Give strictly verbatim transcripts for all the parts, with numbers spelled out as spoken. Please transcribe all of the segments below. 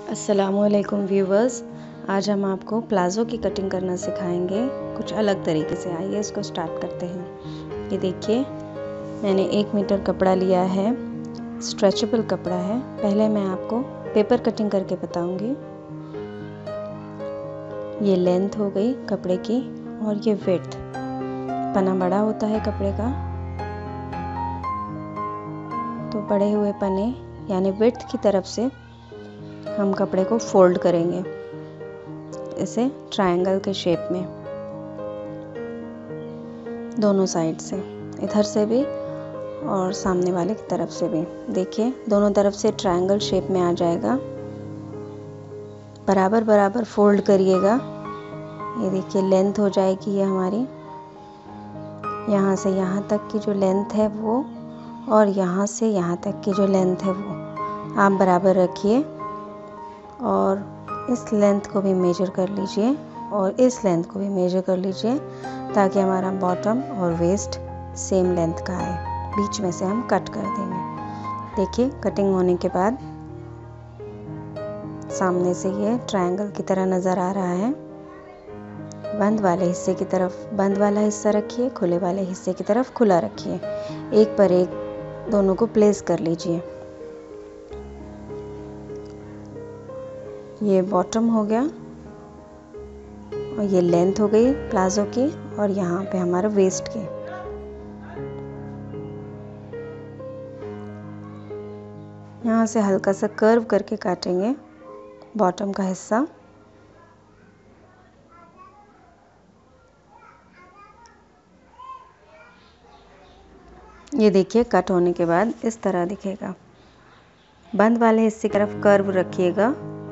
अस्सलामुअलैकुम व्यूवर्स, आज हम आपको प्लाज़ो की कटिंग करना सिखाएंगे कुछ अलग तरीके से। आइए इसको स्टार्ट करते हैं। ये देखिए, मैंने एक मीटर कपड़ा लिया है, स्ट्रेचेबल कपड़ा है। पहले मैं आपको पेपर कटिंग करके बताऊंगी। ये लेंथ हो गई कपड़े की और ये विड्थ। पना बड़ा होता है कपड़े का, तो बड़े हुए पने यानी विड्थ की तरफ से हम कपड़े को फोल्ड करेंगे इसे ट्रायंगल के शेप में, दोनों साइड से, इधर से भी और सामने वाले की तरफ से भी। देखिए, दोनों तरफ से ट्रायंगल शेप में आ जाएगा। बराबर बराबर फोल्ड करिएगा। ये देखिए, लेंथ हो जाएगी ये हमारी, यहाँ से यहाँ तक की जो लेंथ है वो, और यहाँ से यहाँ तक की जो लेंथ है वो आप बराबर रखिए। और इस लेंथ को भी मेजर कर लीजिए और इस लेंथ को भी मेजर कर लीजिए, ताकि हमारा बॉटम और वेस्ट सेम लेंथ का आए। बीच में से हम कट कर देंगे। देखिए, कटिंग होने के बाद सामने से ये ट्रायंगल की तरह नज़र आ रहा है। बंद वाले हिस्से की तरफ बंद वाला हिस्सा रखिए, खुले वाले हिस्से की तरफ खुला रखिए। एक पर एक दोनों को प्लेस कर लीजिए। ये बॉटम हो गया और ये लेंथ हो गई प्लाजो की, और यहाँ पे हमारा वेस्ट की। यहाँ से हल्का सा कर्व करके काटेंगे बॉटम का हिस्सा। ये देखिए, कट होने के बाद इस तरह दिखेगा। बंद वाले हिस्से की तरफ कर्व रखिएगा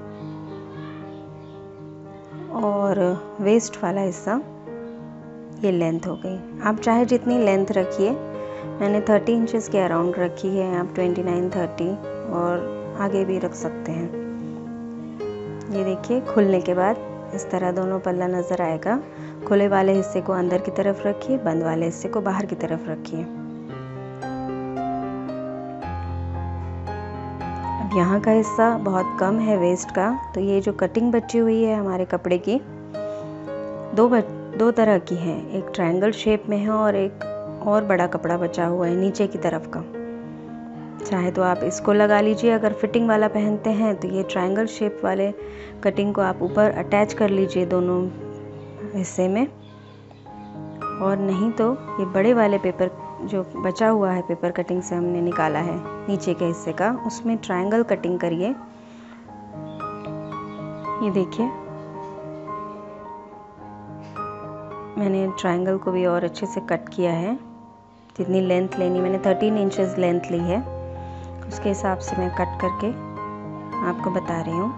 और वेस्ट वाला हिस्सा, ये लेंथ हो गई। आप चाहे जितनी लेंथ रखिए, मैंने तीस इंचेस के अराउंड रखी है, आप उनतीस तीस और आगे भी रख सकते हैं। ये देखिए, खुलने के बाद इस तरह दोनों पल्ला नज़र आएगा। खुले वाले हिस्से को अंदर की तरफ रखिए, बंद वाले हिस्से को बाहर की तरफ रखिए। अब यहाँ का हिस्सा बहुत कम है वेस्ट का, तो ये जो कटिंग बची हुई है हमारे कपड़े की, दो दो तरह की है। एक ट्रायंगल शेप में है और एक और बड़ा कपड़ा बचा हुआ है नीचे की तरफ का। चाहे तो आप इसको लगा लीजिए। अगर फिटिंग वाला पहनते हैं तो ये ट्रायंगल शेप वाले कटिंग को आप ऊपर अटैच कर लीजिए दोनों हिस्से में, और नहीं तो ये बड़े वाले पेपर जो बचा हुआ है, पेपर कटिंग से हमने निकाला है नीचे के हिस्से का, उसमें ट्रायंगल कटिंग करिए। ये देखिए, मैंने ट्रायंगल को भी और अच्छे से कट किया है। जितनी लेंथ लेनी, मैंने तेरह इंचेस लेंथ ली है, उसके हिसाब से मैं कट करके आपको बता रही हूँ।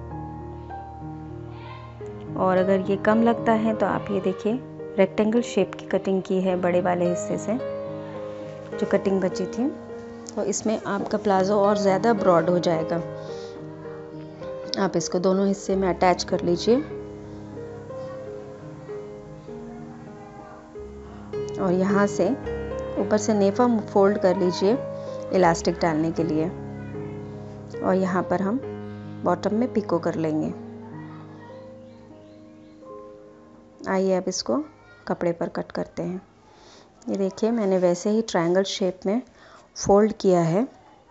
और अगर ये कम लगता है तो आप ये देखिए, रेक्टेंगल शेप की कटिंग की है बड़े वाले हिस्से से, जो कटिंग बची थी, तो इसमें आपका प्लाजो और ज़्यादा ब्रॉड हो जाएगा। आप इसको दोनों हिस्से में अटैच कर लीजिए और यहाँ से ऊपर से नेफा फोल्ड कर लीजिए इलास्टिक डालने के लिए, और यहाँ पर हम बॉटम में पिको कर लेंगे। आइए अब इसको कपड़े पर कट करते हैं। ये देखिए, मैंने वैसे ही ट्रायंगल शेप में फोल्ड किया है।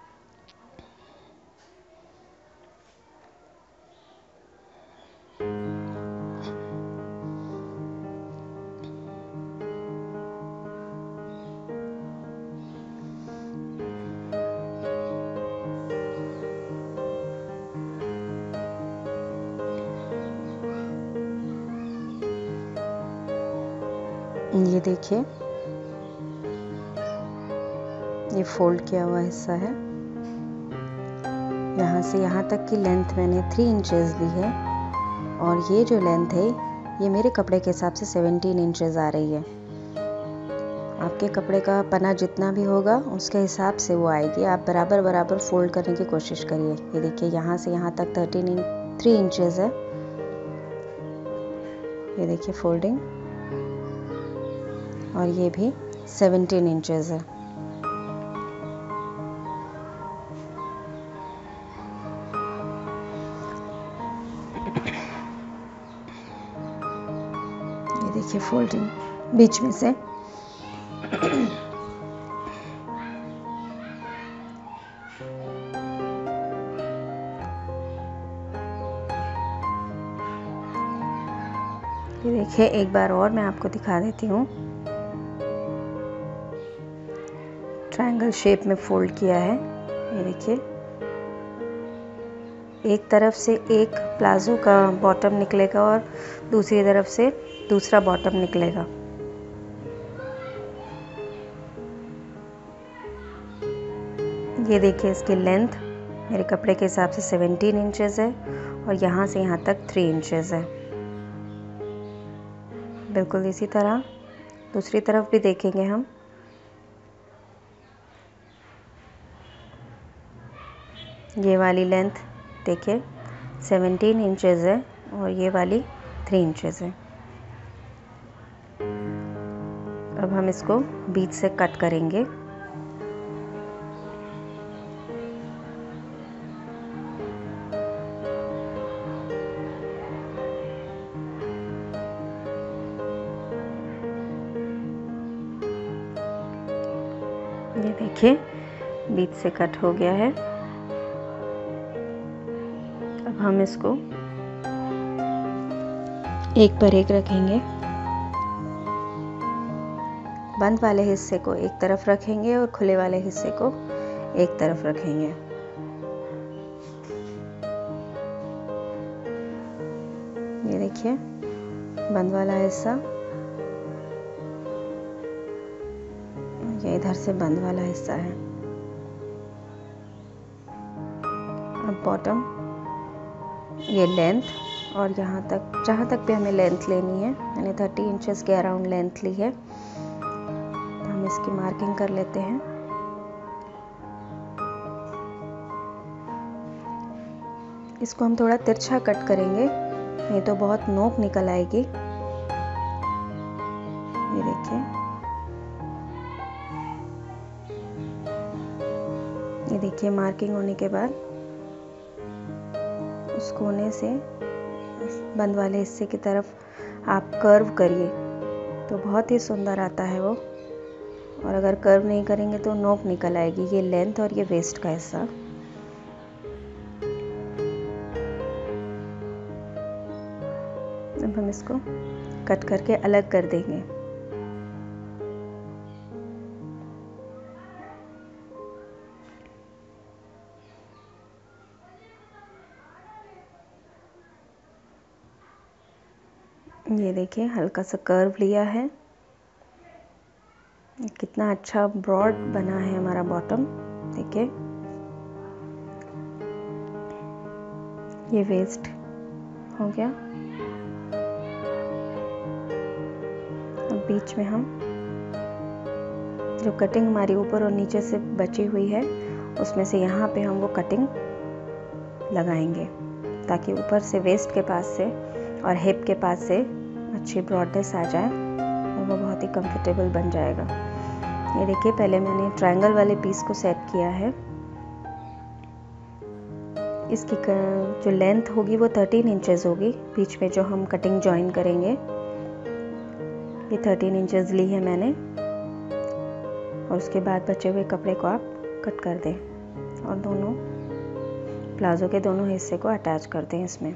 ये देखिए, ये फोल्ड किया हुआ हिस्सा है। यहाँ से यहाँ तक की लेंथ मैंने थ्री इंचेस ली है, और ये जो लेंथ है ये मेरे कपड़े के हिसाब से सत्रह इंचेस आ रही है। आपके कपड़े का पना जितना भी होगा उसके हिसाब से वो आएगी। आप बराबर बराबर फोल्ड करने की कोशिश करिए। ये देखिए, यहाँ से यहाँ तक थर्टीन थ्री इंचेस है। ये देखिए फोल्डिंग, और ये भी सत्रह इंचेस है। देखिए फोल्डिंग बीच में से। ये देखिए एक बार और मैं आपको दिखा देती हूँ। ट्रायंगल शेप में फोल्ड किया है। ये देखिए एक तरफ से एक प्लाजो का बॉटम निकलेगा और दूसरी तरफ से दूसरा बॉटम निकलेगा। ये देखिए इसकी लेंथ मेरे कपड़े के हिसाब से सत्रह इंचेस है और यहाँ से यहाँ तक तीन इंचेस है। बिल्कुल इसी तरह दूसरी तरफ भी देखेंगे हम। ये वाली लेंथ देखिए सत्रह इंचेस है और ये वाली तीन इंचेस है। अब हम इसको बीच से कट करेंगे। ये देखिए बीच से कट हो गया है। अब हम इसको एक पर एक रखेंगे। बंद वाले हिस्से को एक तरफ रखेंगे और खुले वाले हिस्से को एक तरफ रखेंगे। ये देखिए बंद वाला हिस्सा, ये इधर से बंद वाला हिस्सा है। अब बॉटम, ये लेंथ और यहाँ तक जहाँ तक भी हमें लेंथ लेनी है, मैंने तीस इंचेस के अराउंड लेंथ ली है। तो हम इसकी मार्किंग कर लेते हैं। इसको हम थोड़ा तिरछा कट करेंगे, नहीं तो बहुत नोक निकल आएगी। ये देखिए, ये देखिए मार्किंग होने के बाद उस कोने से बंद वाले हिस्से की तरफ आप कर्व करिए तो बहुत ही सुंदर आता है वो। और अगर कर्व नहीं करेंगे तो नोक निकल आएगी। ये लेंथ और ये वेस्ट का हिस्सा। अब हम इसको कट करके अलग कर देंगे। ये देखिए हल्का सा कर्व लिया है। कितना अच्छा ब्रॉड बना है हमारा बॉटम। देखिए ये वेस्ट हो गया। अब बीच में हम जो कटिंग हमारी ऊपर और नीचे से बची हुई है उसमें से यहाँ पे हम वो कटिंग लगाएंगे ताकि ऊपर से वेस्ट के पास से और हिप के पास से अच्छी ब्रॉडनेस आ जाए और वो बहुत ही कंफर्टेबल बन जाएगा। ये देखिए पहले मैंने ट्रायंगल वाले पीस को सेट किया है। इसकी जो लेंथ होगी वो तेरह इंचेस होगी। बीच में जो हम कटिंग जॉइन करेंगे ये तेरह इंचेस ली है मैंने। और उसके बाद बचे हुए कपड़े को आप कट कर दें और दोनों प्लाजो के दोनों हिस्से को अटैच कर दें इसमें।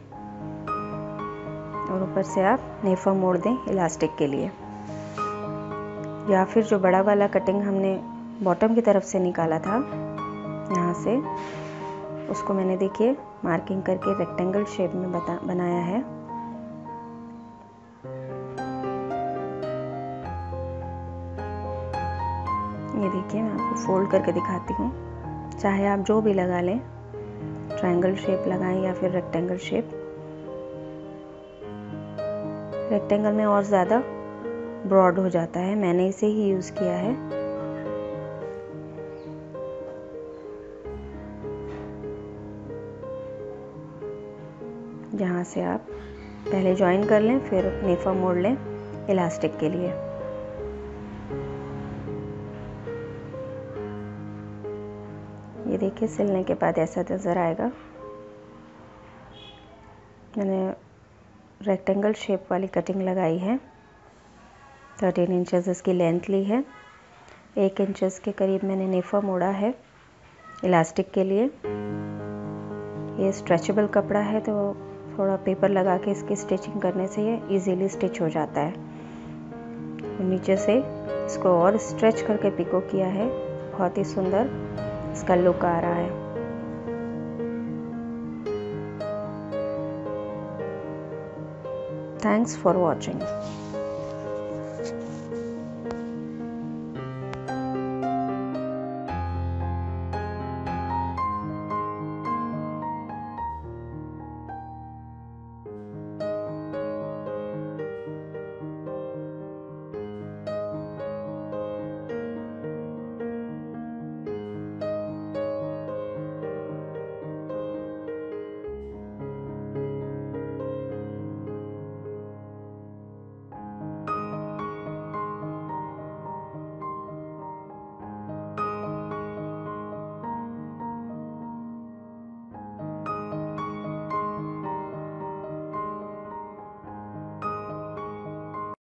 और ऊपर से आप नेफा मोड़ दें इलास्टिक के लिए। या फिर जो बड़ा वाला कटिंग हमने बॉटम की तरफ से निकाला था यहाँ से, उसको मैंने देखिए मार्किंग करके रेक्टेंगल शेप में बता बनाया है। ये देखिए मैं आपको फोल्ड करके दिखाती हूँ। चाहे आप जो भी लगा लें, ट्रायंगल शेप लगाएं या फिर रेक्टेंगल शेप। रेक्टेंगल में और ज़्यादा ब्रॉड हो जाता है, मैंने इसे ही यूज़ किया है। जहाँ से आप पहले जॉइन कर लें फिर नेफा मोड़ लें इलास्टिक के लिए। ये देखिए सिलने के बाद ऐसा नज़र आएगा। मैंने रेक्टेंगल शेप वाली कटिंग लगाई है। थर्टीन इंचेस इसकी लेंथ ली है। एक इंचेस के करीब मैंने नेफा मोड़ा है इलास्टिक के लिए। ये स्ट्रेचेबल कपड़ा है तो थोड़ा पेपर लगा के इसकी स्टिचिंग करने से ये इजीली स्टिच हो जाता है। नीचे से इसको और स्ट्रेच करके पिको किया है, बहुत ही सुंदर इसका लुक आ रहा है। Thanks for watching.